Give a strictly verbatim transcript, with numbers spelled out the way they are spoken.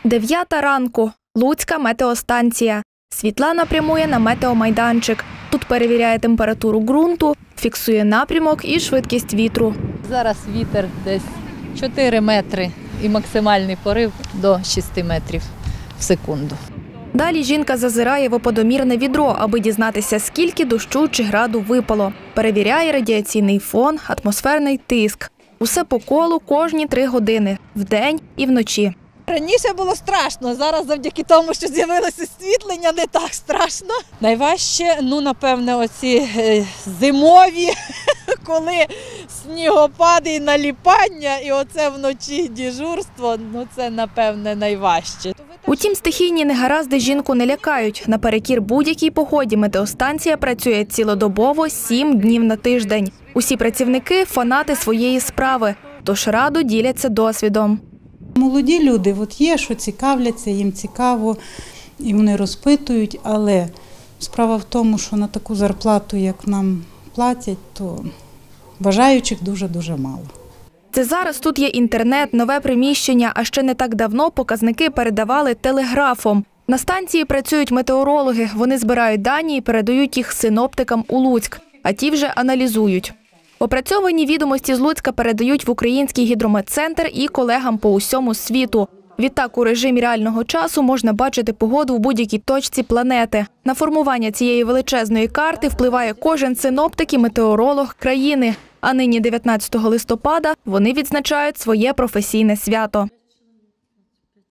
Дев'ята ранку. Луцька метеостанція. Світлана прямує на метеомайданчик. Тут перевіряє температуру ґрунту, фіксує напрямок і швидкість вітру. Зараз вітер десь чотири метри і максимальний порив до шести метрів в секунду. Далі жінка зазирає в опадомірне відро, аби дізнатися, скільки дощу чи граду випало. Перевіряє радіаційний фон, атмосферний тиск. Усе по колу кожні три години – вдень і вночі. Раніше було страшно, зараз завдяки тому, що з'явилося освітлення, не так страшно. Найважче, ну, напевне, оці е, зимові, коли снігопади і наліпання, і оце вночі дежурство, ну, це, напевне, найважче. Утім, стихійні негаразди жінку не лякають. Наперекір будь-якій погоді метеостанція працює цілодобово сім днів на тиждень. Усі працівники – фанати своєї справи, тож радо діляться досвідом. Молоді люди, от є, що цікавляться, їм цікаво, і вони розпитують, але справа в тому, що на таку зарплату, як нам платять, то бажаючих дуже-дуже мало. Це зараз тут є інтернет, нове приміщення, а ще не так давно показники передавали телеграфом. На станції працюють метеорологи, вони збирають дані і передають їх синоптикам у Луцьк, а ті вже аналізують. Опрацьовані відомості з Луцька передають в Український гідрометцентр і колегам по усьому світу. Відтак у режимі реального часу можна бачити погоду в будь-якій точці планети. На формування цієї величезної карти впливає кожен синоптик і метеоролог країни. А нині дев'ятнадцятого листопада вони відзначають своє професійне свято.